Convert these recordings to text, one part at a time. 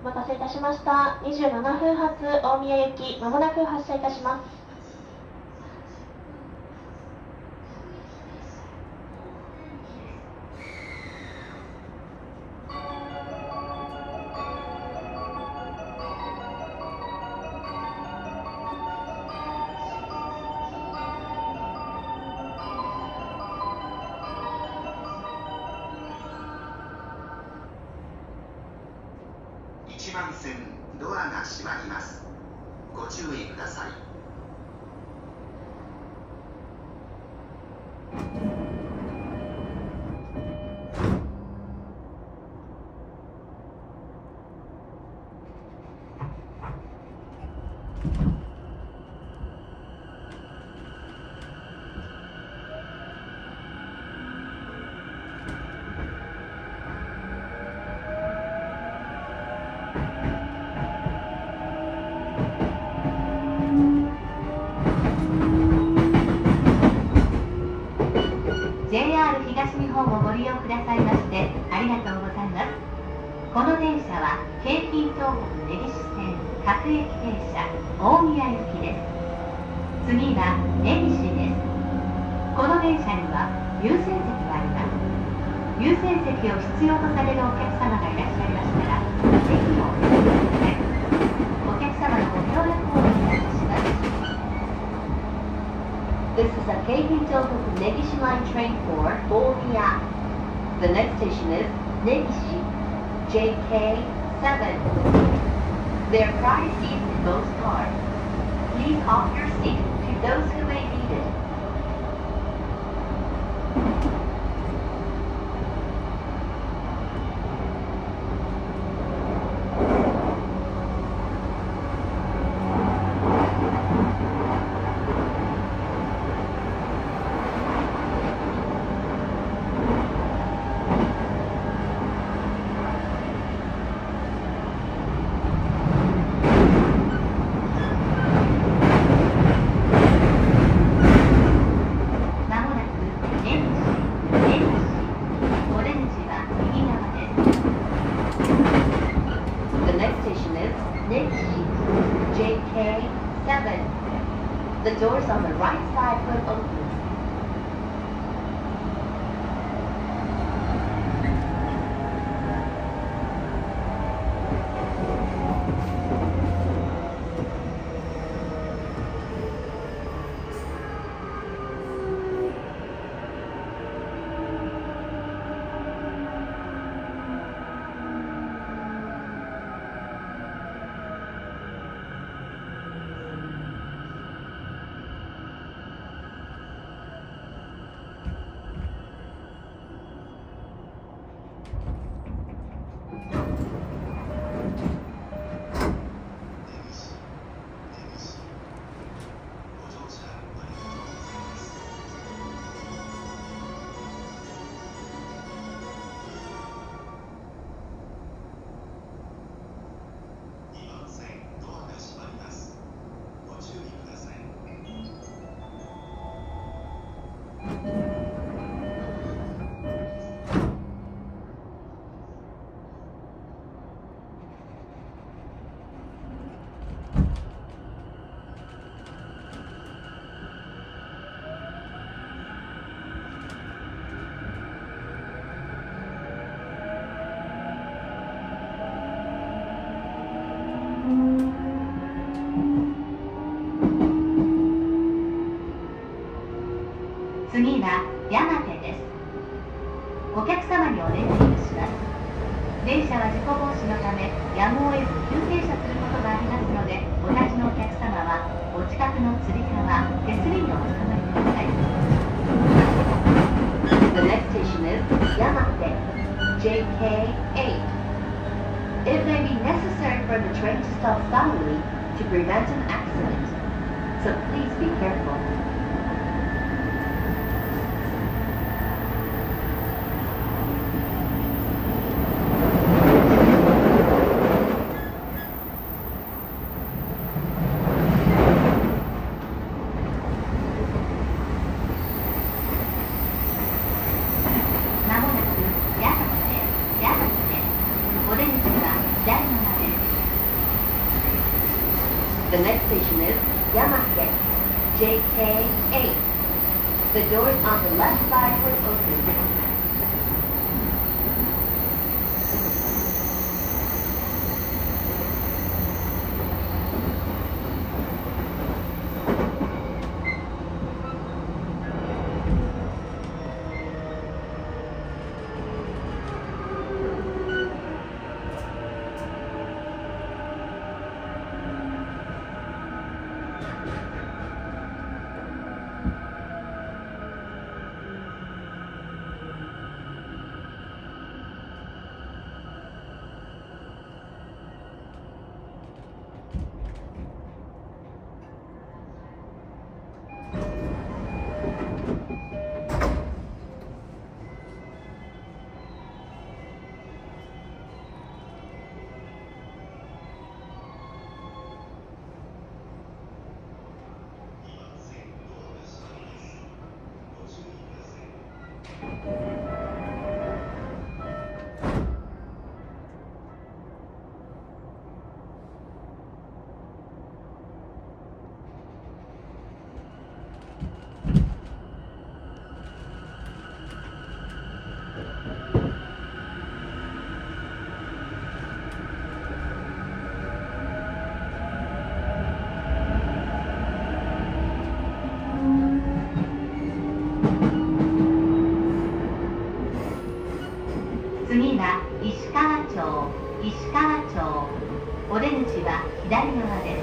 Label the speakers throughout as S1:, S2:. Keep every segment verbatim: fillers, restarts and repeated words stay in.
S1: お待たせいたしました。にじゅうななふん発大宮行き、まもなく発車いたします。
S2: いちばん線ドアが閉まります。ご注意ください。
S3: ジェイアール 東日本をご利用くださいましてありがとうございます。この電車は京浜東北根岸線各駅停車大宮行きです。次は根岸です。この電車には優先席があります。優先席を必要とされるお客様がいらっしゃいましたらぜひおお願いください。お客様のご協力をお願いいたします。This is a Keihin Tohoku Negishi Line train for Omiya. The next station is Negishi, J K seven. There are priority seats in both cars. Please offer your seat to those who may need it. 次は山手です。お客様にお願いいたします。電車は事故防止のためやむを得ず急停車することがありますので、お立ちのお客様はお近くのつり革手すりにおつかまりください。The next station is Yamate, J K eight. It may be necessary for the train to stop suddenly to prevent an accident, so please be careful. お出口は左側です。 J K eight. The doors on the left side will open. 次は石川町、石川町。お出口は左側です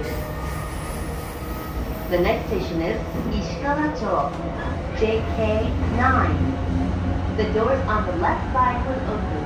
S3: 。The next station is 石川町 J K nine. The doors on the left side will open.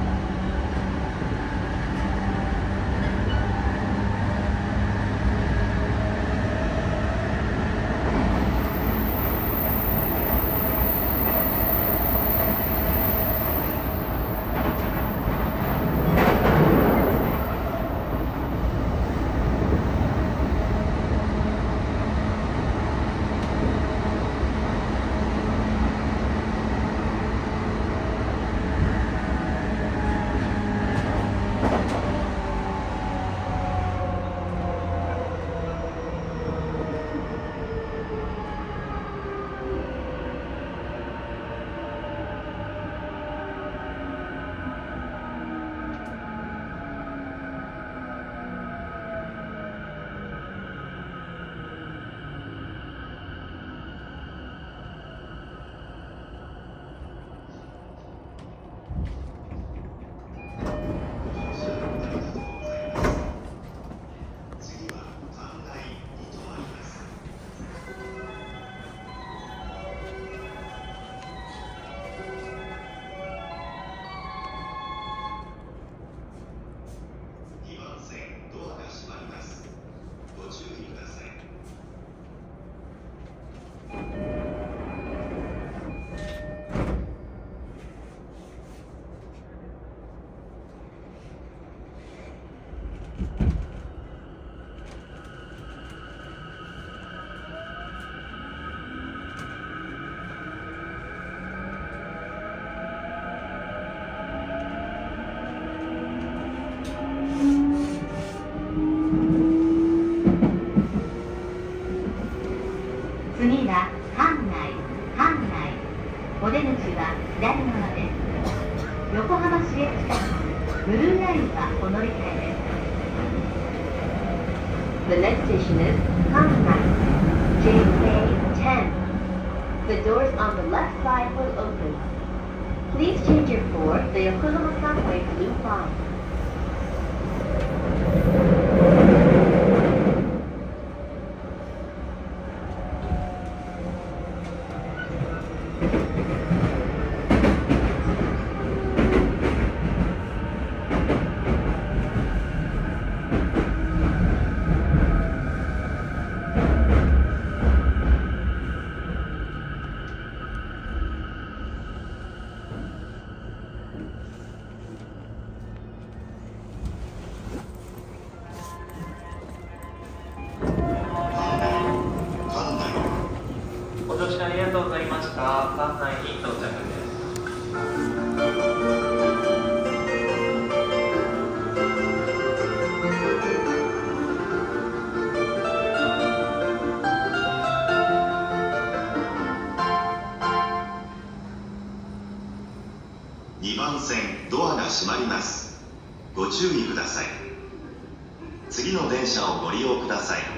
S3: 次は阪内、阪内。お出口は左側です。横浜市営地下鉄ブルーラインはお乗り換えです。The next station is 阪内 J K ten. The doors on the left side will open. Please change your for the Yokohama Subway Blue Line.
S4: 閉まります。ご注意ください。次の電車をご利用ください。